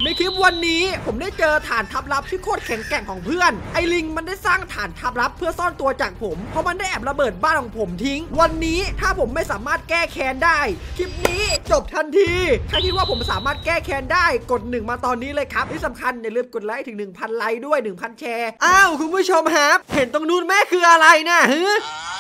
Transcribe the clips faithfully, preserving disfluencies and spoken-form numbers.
ในคลิปวันนี้ผมได้เจอฐานทัพลับที่โคตรแข็งแกร่งของเพื่อนไอลิงมันได้สร้างฐานทัพลับเพื่อซ่อนตัวจากผมเพราะมันได้แอบระเบิดบ้านของผมทิ้งวันนี้ถ้าผมไม่สามารถแก้แค้นได้คลิปนี้จบทันทีใครคิดว่าผมสามารถแก้แค้นได้กดหนึ่งมาตอนนี้เลยครับที่สำคัญอย่าลืมกดไลค์ถึง หนึ่งพัน ไลค์ด้วย หนึ่งพัน แชร์อ้าวคุณผู้ชมครับเห็นตรงนู้นแม่คืออะไรนะฮะ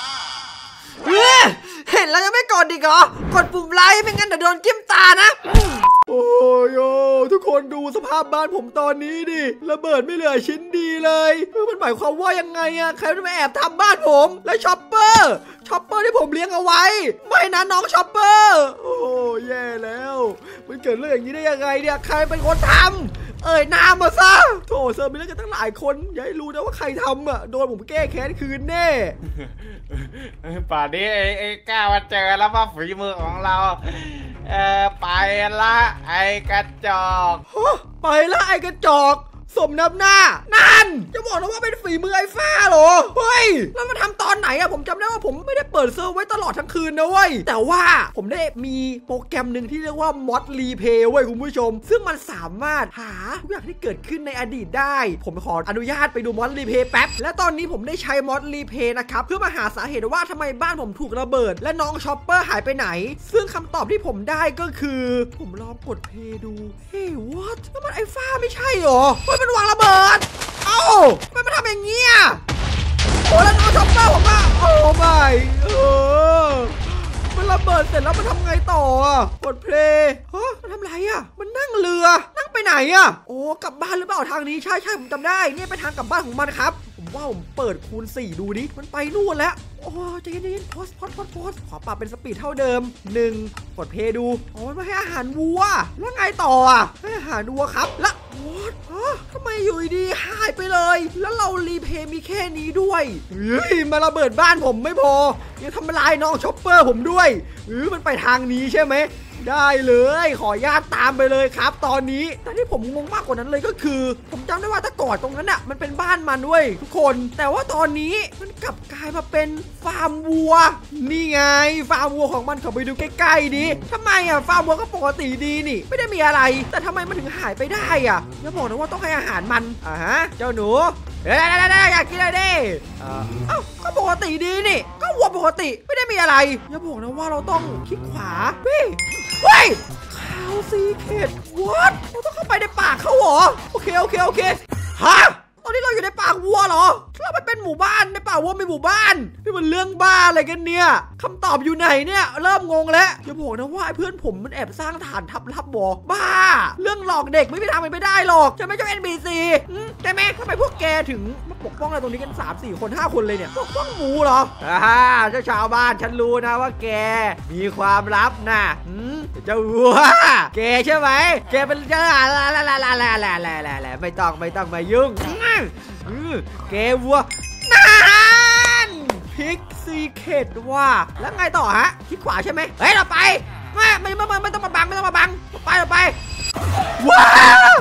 เห็นแล้วยังไม่กดอีกเหรอกดปุ่มไลค์ไม่งั้นเดี๋ยวโดนจิ้มตานะโอ้ยทุกคนดูสภาพบ้านผมตอนนี้ดิระเบิดไม่เหลือชิ้นดีเลยมันหมายความว่ายังไงอะใครมาแอบทำบ้านผมและช็อปเปอร์ช็อปเปอร์ที่ผมเลี้ยงเอาไว้ไม่นะน้องช็อปเปอร์โอ้แย่แล้วมันเกิดเรื่องอย่างนี้ได้ยังไงเนี่ยใครเป็นคนทำเอ่ยนามมาซะโถเซอร์มีเรื่องกันตั้งหลายคนอย่าให้รู้นะว่าใครทำอะโดนผมแก้แค้นคืนแน่ป่านนี้ไอ้ก้าวมาเจอแล้วว่าฝีมือของเราเออไปละไอ้กระจอกไปละไอ้กระจอกสมน้ำหน้านั่นจะบอกนะว่าเป็นฝีมือไอ้ฟ้าเหรอเฮ้ยแล้วมาทำตอนไหนอะผมจำได้ว่าผมไม่ได้เปิดเซิร์ฟไว้ตลอดทั้งคืนนะเว้ยแต่ว่าผมได้มีโปรแกรมหนึ่งที่เรียกว่ามอดรีเพย์เว้ยคุณผู้ชมซึ่งมันสามารถหาทุกอย่างที่เกิดขึ้นในอดีตได้ผมขออนุญาตไปดูมอดรีเพย์แป๊บและตอนนี้ผมได้ใช้มอดรีเพย์นะครับเพื่อมาหาสาเหตุว่าทำไมบ้านผมถูกระเบิดและน้องช็อปเปอร์หายไปไหนซึ่งคำตอบที่ผมได้ก็คือผมลองกดเพย์ดูเฮ้ย what นั่นมันไอ้ฟ้าไม่ใช่หรอมันวางระเบิดเอ้ามันมาทำอย่างเงี้ยโอ้แล้วน้องช็อปเปอร์ผมว่าโอ้ไม่เออมันระเบิดเสร็จแล้วมันทำไงต่ออ่ะกดเพลย์ฮะมันทำไรอ่ะมันนั่งเรือนั่งไปไหนอ่ะโอ้กลับบ้านหรือเปล่าทางนี้ใช่ใช่ผมจำได้เนี่ยไปทางกลับบ้านของมันครับผมว่าผมเปิดคูณสี่ดูดิมันไปนู่นแล้วโอ้ใจเย็นๆพอสพอสพอสพอสขอปรับเป็นสปีดเท่าเดิมหนึ่งกดเพย์ดูอ๋อมันมาให้อาหารวัวแล้วไงต่ออ่ะให้อาหารวัวครับแล้วwhat ทำไมอยู่ดีหายไปเลยแล้วเรารีเพย์มีแค่นี้ด้วยเฮ้ยมาระเบิดบ้านผมไม่พอยังทำลายน้องช็อปเปอร์ผมด้วยเออมันไปทางนี้ใช่ไหมได้เลยขอญาตตามไปเลยครับตอนนี้แต่ที่ผมงงมากกว่านั้นเลยก็คือผมจำได้ว่าถ้าก่อนตรงนั้นอ่ะมันเป็นบ้านมันด้วยทุกคนแต่ว่าตอนนี้มันกลับกลายมาเป็นฟาร์มวัวนี่ไงฟาร์มวัวของมันเข้าไปดูใกล้ๆดิทำไมอ่ะฟาร์มวัวก็ปกติดีนี่ไม่ได้มีอะไรแต่ทำไมมันถึงหายไปได้อ่ะอย่าบอกนะว่าต้องให้อาหารมันอ่าฮะเจ้าหนูเด้ได้ได้อยากกินอะไรดิเอ้าก็ปกติดีนี่ก็วัวปกติไม่ได้มีอะไรอย่าบอกนะว่าเราต้องคลิกขวาเฮ้ยเฮ้ยข่าวซีเคทวัดเราต้องเข้าไปในปากเขาเหรอโอเคโอเคโอเคฮะตอนนี้เราอยู่ในปากวัวเหรอเราไปเป็นหมู่บ้านในป่าวัวมีหมู่บ้านนี่มันเรื่องบ้าอะไรกันเนี่ยคำตอบอยู่ไหนเนี่ยเริ่มงงแล้วอย่าบอกนะว่าเพื่อนผมมันแอบสร้างฐานทัพลับบ่บ้าเรื่องหลอกเด็กไม่มีทางเป็นไปได้หรอกจะไม่เจ้า เอ็น บี ซี ใช่ไหมทำไมพวกแกถึงมาปกป้องอะไรตรงนี้กัน สาม สี่ คน ห้า คนเลยเนี่ยปกป้องหมูเหรออ่าเจ้าชาวบ้านฉันรู้นะว่าแกมีความลับนะเจ้าวัวแกใช่ไหมแกเป็นเจ้าอะไรอะไรอะไรอะไรอะไรไม่ต้องไม่ต้องมายุ่งแกวัวนานพิกซีเคทว่าแล้วไงต่อฮะที่ขวาใช่ไหมเฮ้ยเราไปไม่ไม่ไม่ไม่ต้องมาบังไม่ต้องมาบังไปเราไปว้าว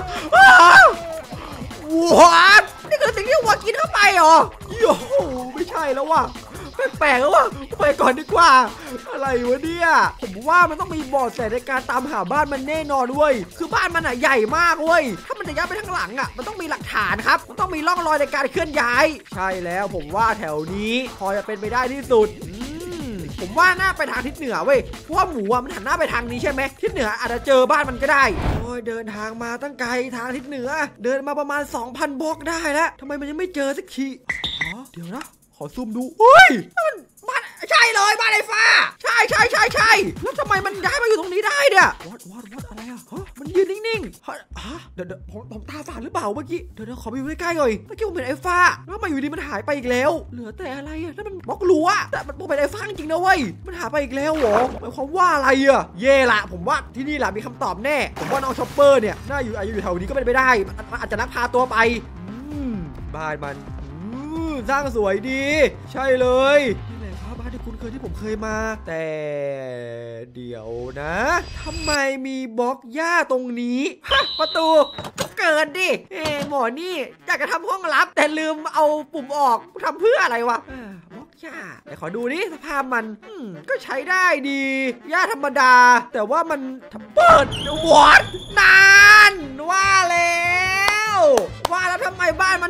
ว้าวนี่คือสิ่งที่วัวกินเข้าไปเหรอโย่ไม่ใช่แล้วว่ะแปลกๆแล้วว่ะไปก่อนดีกว่าอะไรวะเนี่ยผมว่ามันต้องมีบอดแสในการตามหาบ้านมันแน่นอนเว้ยคือบ้านมันอ่ะใหญ่มากเว้ยถ้ามันจะย้ายไปทางหลังอ่ะมันต้องมีหลักฐานครับมันต้องมีร่องรอยในการเคลื่อนย้ายใช่แล้วผมว่าแถวนี้พอจะเป็นไปได้ที่สุดผมว่าหน้าไปทางทิศเหนือเว้ยเพราะว่าหมูมันหันหน้าไปทางนี้ใช่ไหมทิศเหนืออาจจะเจอบ้านมันก็ได้โอ้ยเดินทางมาตั้งไกลทางทิศเหนือเดินมาประมาณ สองพัน บล็อกได้แล้วทำไมมันยังไม่เจอสักทีเดี๋ยวนะขอซูมดูเฮ้ยมันบ้านใช่เลยบ้านไอ้ฟ้าใช่ใช่ใช่ใช่แล้วทำไมมันย้ายมาอยู่ตรงนี้ได้เนี่ยวัดวัดวัดอะไรอะฮะมันยืนนิ่งๆฮะเดี๋ยวเดี๋ยวผมผมตาฝาดหรือเปล่าเมื่อกี้เดี๋ยวเดี๋ยวขอไปอยู่ใกล้ๆหน่อยเมื่อกี้ผมเห็นไอ้ฟ้าแล้วมาอยู่ดีมันหายไปอีกแล้วเหลือแต่อะไรอะนั่นมันบล็อกรั้วแต่มันเป็นไอ้ฟ้าจริงๆนะเว้ยมันหายไปอีกแล้วเหรอหมายความว่าอะไรอะเย่ละผมว่าที่นี่แหละมีคำตอบแน่ผมว่าน้องช็อปเปอร์เนี่ยน่าอยู่อายุอยู่แถวนี้ก็เป็นไปได้มันอาจจะลักพาตัวไปบ้านมันสร้างสวยดีใช่เลยนี่แหละครับบ้านที่คุณเคยที่ผมเคยมาแต่เดี๋ยวนะทำไมมีบล็อกหญ้าตรงนี้ประตูก็เกินดิเอ๋หมอนี่อยากจะทำห้องลับแต่ลืมเอาปุ่มออกทำเพื่ออะไรวะบล็อกหญ้าแต่ขอดูนี่สภาพมันก็ใช้ได้ดีหญ้าธรรมดาแต่ว่ามันเปิดวอดนานว้าว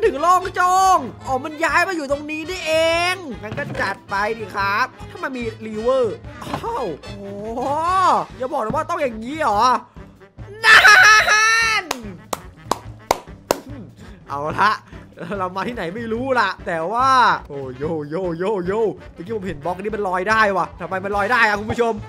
ถึงโล่งโจงอ๋อมันย้ายมาอยู่ตรงนี้นี่เองงั้นก็จัดไปดิครับถ้ามันมีรีเวอร์อ้าวโอ้อย่าบอกนะว่าต้องอย่างนี้เหรอนั่นเอาละเรามาที่ไหนไม่รู้ล่ะแต่ว่าโอ้โยโยโยโยเมื่อกี้ผมเห็นบล็อกนี้มันลอยได้ว่ะทำไมมันลอยได้อะคุณผู้ชม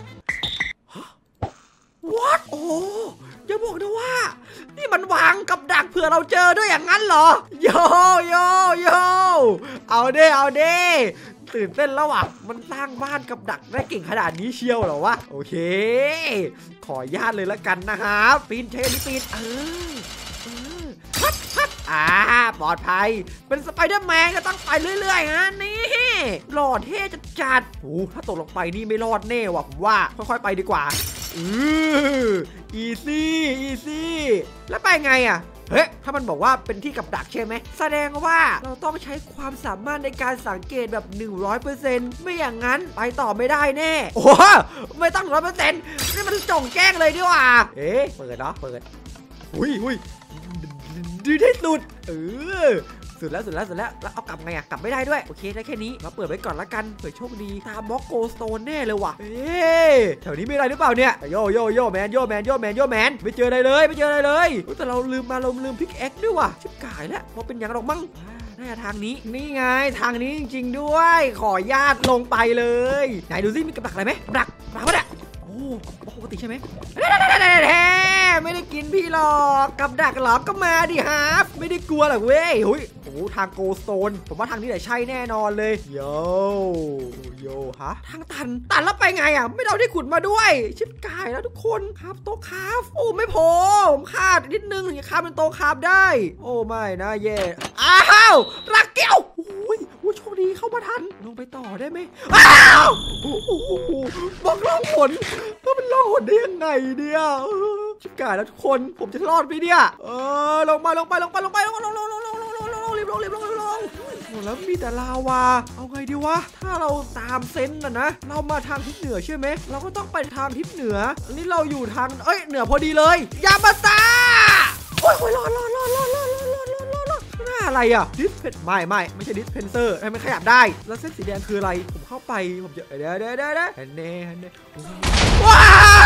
What โอ้อย่าบอกนะว่านี่มันวางกับดักเผื่อเราเจอด้วยอย่างนั้นเหรอโยโยโยเอาเด้เอาเด้ตื่นเต้นแล้วว่ะมันสร้างบ้านกับดักได้เก่งขนาดนี้เชียวเหรอวะโอเคขออนุญาตเลยละกันนะครับปีนใช้อันนี้ปีนเออเออฮับฮับอ่าปลอดภัยเป็นสไปเดอร์แมนก็ต้องไปเรื่อยๆฮะนี่หล่อเท่จัดจัดโอ้ถ้าตกลงไปนี่ไม่รอดแน่ว่ะผมว่าค่อยๆไปดีกว่าอืออีซี่อีซี่แล้วไปไงอ่ะเฮ้ยถ้ามันบอกว่าเป็นที่กับดักใช่ไหมแสดงว่าเราต้องใช้ความสามารถในการสังเกตแบบ หนึ่งร้อยเปอร์เซ็นต์ ไม่อย่างนั้นไปต่อไม่ได้แน่โอ้ไม่ต้อง ร้อยเปอร์เซ็นต์ นี่มันจ่องแกล้งเลยดีกว่าเอ๊ะเปิดเนาะเปิดอุ้ยอุ้ยดีที่สุดเออสุดแล้วสุดแล้วสุดแล้วแล้วเอากลับไงอะกลับไม่ได้ด้วยโอเคได้แค่นี้เราเปิดไว้ก่อนละกันเผื่อโชคดีตามบล็อกโกสโตนแน่เลยว่ะเอ๊ะแถวนี้มีอะไรหรือเปล่าเนี่ยโยโยโยแมนโยแมนโยแมนโยแมนไม่เจออะไรเลยไม่เจออะไรเลยแต่เราลืมมาเราลืมพิกแอคด้วยว่ะชิบกายแล้วพอเป็นอย่างเรามั่งน่าจะทางนี้นี่ไงทางนี้จริงๆด้วยขอญาตลงไปเลยไหนดูซิมีกับดักอะไรไหมกับดักกับดักปะเนี่ยโอ้ปกติใช่ไหมไม่ได้กินพี่หรอกกับดักหรอก็มาดิฮะไม่ได้กลัวหรอกเว้ยหุยโอ้ทางโกสโตนผมว่าทางนี้แหละใช่แน่นอนเลยโยโยฮะทางตันตันแล้วไปไงอ่ะไม่เอาที่ขุดมาด้วยชิบกายแล้วทุกคนครับโต๊ะคาฟโอ้ไม่พอผมขาดนิดนึงถึงจะคาบเป็นโต๊ะคาฟได้โอ้ไม่นะเย่อ้าวรักเกี้ยวโอ้ยโชคดีเข้ามาทันลงไปต่อได้ไหมอ้าวโอ้โหบอกล่องหนก็มันล่องหนได้ยังไงเนี่ยชิบกายแล้วทุกคนผมจะรอดไหมเนี่ยเออลงมาลงไปลงไปลงไปลงลงลงลงลงลงลงลงรีบลงรีบลงรีบลงโอ้แล้วมีแต่ลาวาเอาไงดีวะถ้าเราตามเซนต์นะนะเรามาทางทิศเหนือใช่ไหมเราก็ต้องไปทางทิศเหนืออันนี้เราอยู่ทางเอ้ยเหนือพอดีเลยยามาซาโอ้ยรอดรอดรอดรอดรอดรอดรอดรอดรอดรอดหน้าอะไรอ่ะดิสเพนไม่ไม่ไม่ใช่ดิสเพนเซอร์ให้มันขยับได้แล้วเส้นสีแดงคืออะไรผมเข้าไปผมจะเดี๋ยวเดี๋ยวเดี๋ยวเดี๋ยวเห็นเน่เห็นเน่ว้า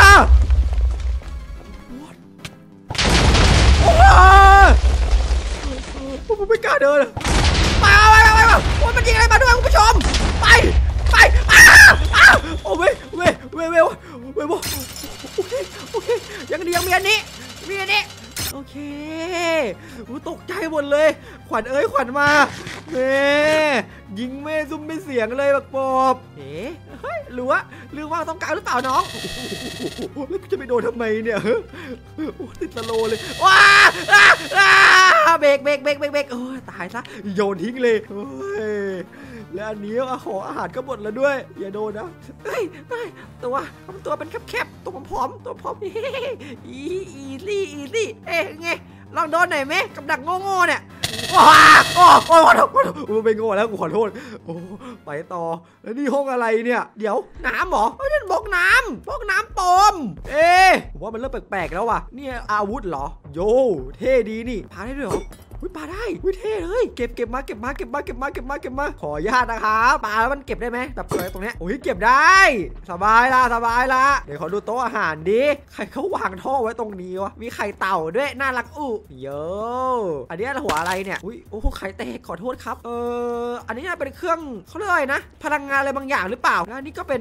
ผมไม่กล้าเดินไปไปไปไปโอ้ยมันยิงอะไรมาด้วยคุณผู้ชมไปไปอ้าวอ้าวโอ้เว้ยเว้ยเว้ยเว้ยเว้ยโอเคโอเคยังดียังมีอันนี้มีอันนี้โอเคตกใจหมดเลยขวัญเอ้ยขวัญมาเม่ยิงแม่ซุ่มไม่เสียงเลยบักปอบเฮ้เฮ้ยหรือว่าหรือว่าต้องการหรือเปล่าน้องแล้วจะไปโดนทำไมเนี่ยติดสโลเลยว้าเบรกเบรกเบรกเบรกเบรกโอ้ยตายซะโยนทิ้งเลยโอ้ยแล้วอันนี้ขออาหารก็หมดแล้วด้วยอย่าโดนนะเฮ้ยตัวตัวเป็นแคบๆตัวผอมตัวผอมอีอีซี่อีซี่เอ๊ะไงลองโดนหน่อยไหมกับดักโง่ๆเนี่ยว้าโอ้โอ้ขอโทษโอ้ไปโง่แล้วกูขอโทษโอ้ไปต่อแล้วนี่ห้องอะไรเนี่ยเดี๋ยวน้ำเหรอไม่ใช่บล็อกน้ำบล็อกน้ำปมเอ๊ะผมว่ามันเริ่มแปลกๆแล้วว่ะนี่อาวุธเหรอโยเท่ดีนี่พาได้ด้วยเหรอวิปาได้วิเท่เลยเก็บเก็บมาเก็บมาเก็บมาเก็บมาเก็บมาเก็บมาขออนุญาตนะครับปลาแล้วมันเก็บได้ไหมแบบเปิดตรงเนี้ยโอ้ยเก็บได้สบายละสบายละเดี๋ยวขอดูโต๊ะอาหารดิใครเขาวางท่อไว้ตรงนี้วะมีไข่เต่าด้วยน่ารักอู้เยอะอันนี้หัวอะไรเนี่ยอุ้ยโอ้ไข่แตกขอโทษครับเอออันนี้เป็นเครื่องเขาเรียกอะไรนะพลังงานอะไรบางอย่างหรือเปล่าแล้วนี่ก็เป็น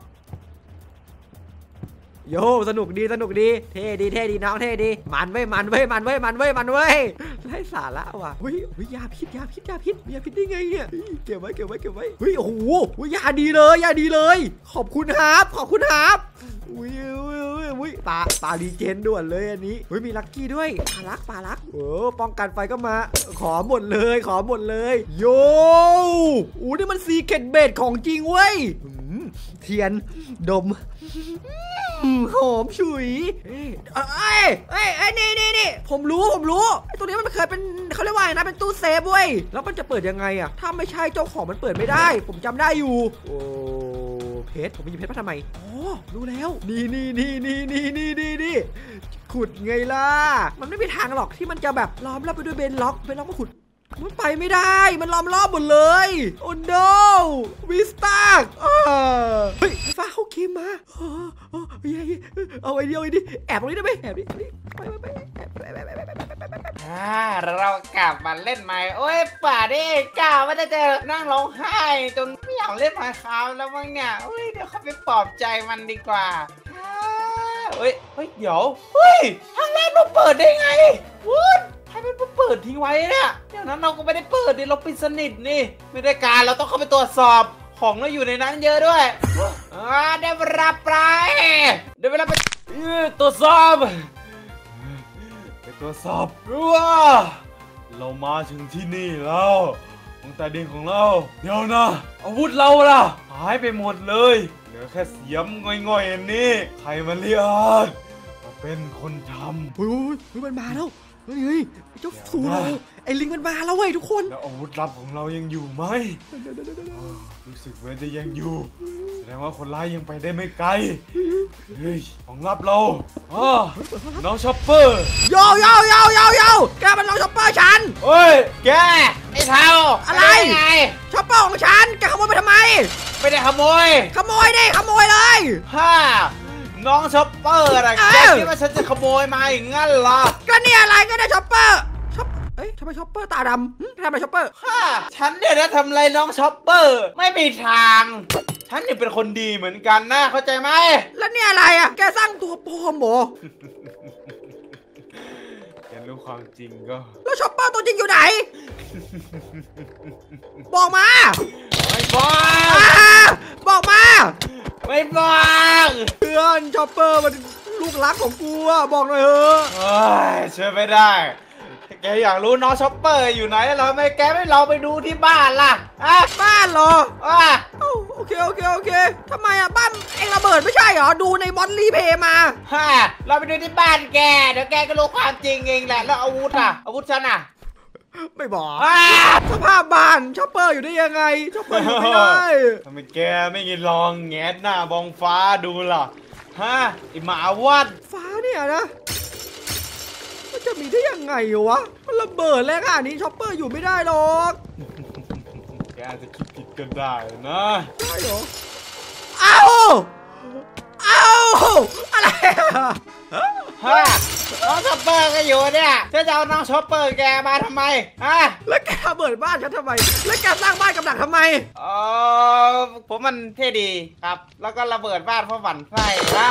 โยสนุกดีสนุกดีเท่ดีเท่ดีน้องเท่ดีมันไว้มันไว้มันไว้มันไว้มันไว้ไร้สาระว่ะเฮ้ยเฮ้ยยาพิษยาพิษยาพิษยาพิษได้ไงเนี่ยเก็บไว้เก็บไว้เก็บไว้เฮ้ยโอ้โหยาดีเลยยาดีเลยขอบคุณครับขอบคุณครับอุ้ยอุ้ยอุ้ยปลาปลาดีเจนด่วนเลยอันนี้เฮ้ยมีลัคกี้ด้วยปลาลักปลาลักโอ้ป้องกันไฟก็มาขอหมดเลยขอหมดเลยโย่โอ้นี่มันซีเคร็ตเบดของจริงเว้ยเทียนดมหอมฉุยเอ้ยเอ้ยเอ้ยเอ้ยนี่นี่นี่ผมรู้ผมรู้ไอ้ตัวนี้มันเคยเป็นเขาเรียกว่าไงนะเป็นตู้เซฟเว้ยแล้วมันจะเปิดยังไงอะถ้าไม่ใช่เจ้าของมันเปิดไม่ได้ผมจำได้อยู่โอ้เพชรผมไปหยิบเพชรมาทำไมอ๋อรู้แล้วนี่นี่นี่นี่นี่นี่นี่นี่ขุดไงล่ะมันไม่มีทางหรอกที่มันจะแบบล้อมรอบไปด้วยเบนล็อกเบนล็อกมาขุดมันไปไม่ได้มันล้อมรอบหมดเลยโอ้ no วิสตาร์เฮ้ยไอ้ฟ้าเข้าเกมมาเออเออเอาไอ้เดียวไอ้ดิแอบตรงนี้ได้ไหมแอบดิไปไปไปแอบไปไปไปไปไปไปอ่าเรากลับมาเล่นใหม่โอ้ยป่าดิก้าไม่ได้จะนั่งร้องไห้จนไม่อยากเล่นไมค์คราฟแล้วมั้งเนี่ยเฮ้ยเดี๋ยวเขาไปปลอบใจมันดีกว่าเฮ้ยเฮ้ยเดี๋ยวเฮ้ยทางแรกเราเปิดได้ไงวุ้นใครเป็นผู้เปิดทิ้งไว้เนี่ยเดี๋ยวนั้นเราก็ไม่ได้เปิดดิเราปิดสนิทนี่ไม่ได้การเราต้องเข้าไปตรวจสอบของเราอยู่ในนั้นเยอะด้วยอ่าได้เวลาไปได้เวลาไปตรวจสอบไปตรวจสอบว่าเรามาถึงที่นี่แล้วของใต้ดินของเราเดี๋ยวนะอาวุธเราล่ะหายไปหมดเลยเหลือแค่เสียมง่อยๆอันนี้ใครมาเรียกมาเป็นคนทำเฮ้ยเฮ้ยมันมาแล้วเฮ้ยเฮ้ยเจ้าสูเราไอ้ลิงมันมาแล้วเว้ยทุกคนแล้วอาวุธลับของเรายังอยู่ไหมรู้สึกเหมือนจะยังอยู่แสดงว่าคนร้ายยังไปได้ไม่ไกลเฮ้ยของลับเราอ๋อน้องช็อปเปอร์โยโยโยโยโยแกมันเราช็อปเปอร์ฉันเฮ้ยแกไอ้เท้าอะไรไงช็อปเปอร์ของฉันแกขโมยไปทำไมไม่ได้ขโมยขโมยดิขโมยเลยฮ่าน้องช็อปเปอร์อะไรแกคิดว่าฉันจะขโมยมาอย่างงั้นเหรอก็เนี่ยอะไรก็ได้ช็อปเปอร์ช็อปเอ้ยทำไมช็อปเปอร์ตาดำทำไมช็อปเปอร์ฮ่าฉันเนี่ยนะทำไรน้องช็อปเปอร์ไม่มีทางฉันนี่เป็นคนดีเหมือนกันนะเข้าใจไหมแล้วเนี่ยอะไรอ่ะแกสร้างตัวปลอมเหรอแกรู้ความจริงก็แล้วช็อปเปอร์ตัวจริงอยู่ไหนบอกมาไม่บอกบอกมาไม่บอกเพื่อนช็อปเปอร์มันลูกรักของกูอะบอกหน่อยเถอะเฮ้ยเชื่อไม่ได้แกอยากรู้น้องช็อปเปอร์อยู่ไหนเหรอไม่แกไม่เราไปดูที่บ้านล่ะอะบ้านเหรออ่ะโอเคโอเคโอเคทำไมอะบ้านเองระเบิดไม่ใช่เหรอดูในมอนรีเพย์มาฮะเราไปดูที่บ้านแกเดี๋ยวแกก็รู้ความจริงเองแหละแล้วอาวุธอะอาวุธฉันอะไม่บอกสภาพบ้านช็อปเปอร์อยู่ได้ยังไงช็อปเปอร์อยู่ไม่ได้ทำไมแกไม่ยินลองแงะหน้ามองฟ้าดูล่ะฮะไอหมาวัดฟ้าเนี่ยนะมันจะมีได้ยังไงวะมันระเบิดแล้วค่ะนี้ช็อปเปอร์อยู่ไม่ได้หรอกแกอาจจะคิดผิดก็ได้นะได้เหรออ้าวอ้าวอะไรฮะน้องช็อปเปอร์ก็อยู่เนี่ยจะจะเอาน้องช็อปเปอร์แกมาทำไมฮะแล้วแกระเบิดบ้านฉันทำไมแล้วแกสร้างบ้านกับดักทำไมเออผมมันเท่ดีครับแล้วก็ระเบิดบ้านเพราะหวั่นไส้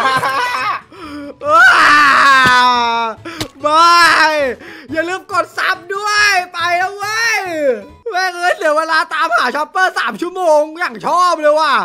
บายอย่าลืมกดซับด้วยไปแล้วเว้ยแม่งเอ้ยเหลือเวลาตามหาช็อปเปอร์สามชั่วโมงอย่างชอบเลยว่ะ